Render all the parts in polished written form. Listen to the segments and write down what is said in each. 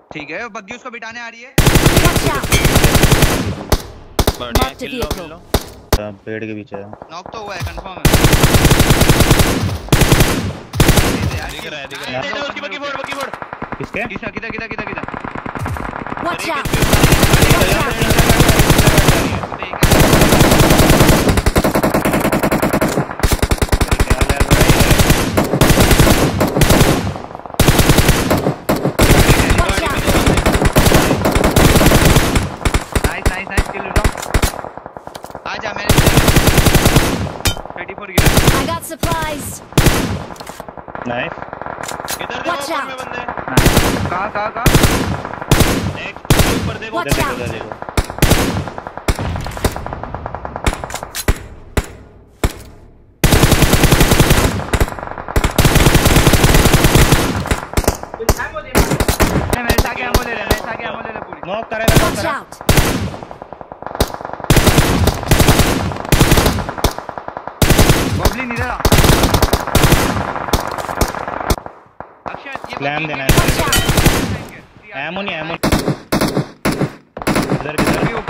ठीक है, बग्गी उसको बिठाने आ रही है। बढ़िया, किल लो। पेड़ के पीछे नॉक तो हुआ है, कंफर्म है। दिख रहा है उसकी बग्गी फोड़। किसके? किधर Watch out! नाइस किल लो। आजा मैंने 34 गिरा। I got supplies. नाइस। इधर देखो ऊपर में बंदे। कहां? एक ऊपर देखो। Watch out! देखो। मेरे साथ एमो ले ले पूरी। नॉक करेगा। Watch out! बबली इधर आ। अक्षय ये प्लान देना है। एमो नहीं इधर okay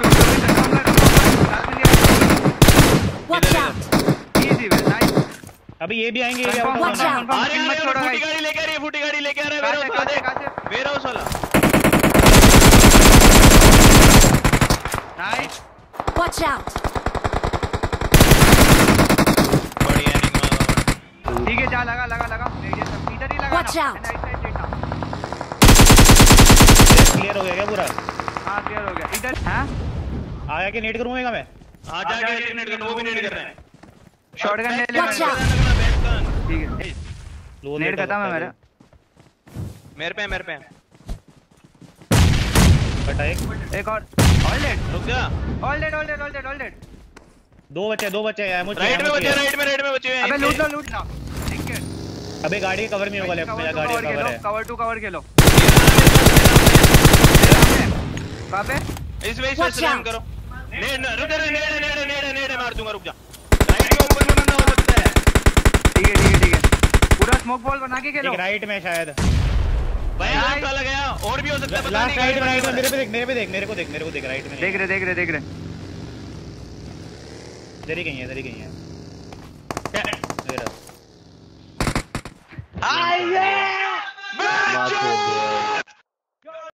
Watch out! Easy way nice. अभी ये भी आएंगे। Watch out! फूटी गाड़ी लेके आ रहा है वेयर हाउस वाला। नाइस। Watch out! बढ़िया निकला। ठीक है, जा लगा इधर ही लगा। Watch out! क्लियर हो गया क्या पूरा? हां क्लियर हो गया। इधर हां आया कि नेट करूंगा मैं? हां जाके नेट कर, वो भी नेट कर रहे हैं। शॉटगन ले ले। Watch out! ठीक है, नेट खत्म है मेरा। मेरे पे बटा एक और ऑल डेड। रुक जा। All dead. दो बच्चे एमो राइट में बचे हैं। अबे लूट लो। ठीक है, अबे गाड़ी के कवर में होगा। लेफ्ट में गाड़ी का कवर है। कवर टू कवर खेलो। कहां पे? इसमें स्लैम करो। नेड़ मार दूंगा, रुक जा। राइट के ऊपर में बंदा हो सकता है। ठीक है, पूरा स्मोक बॉल बना के खेलो। राइट में शायद भाई हाथ वाला गया, और भी हो सकता है। लास्ट राइट में मेरे पे देख मेरे को देख राइट में। देख रहे। इधर ही कहीं है।